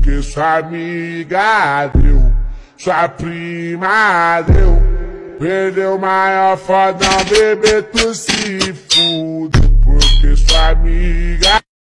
porque sua amiga deu, sua prima deu. Perdeu o maior fodão, bebê, tu se fude, porque sua amiga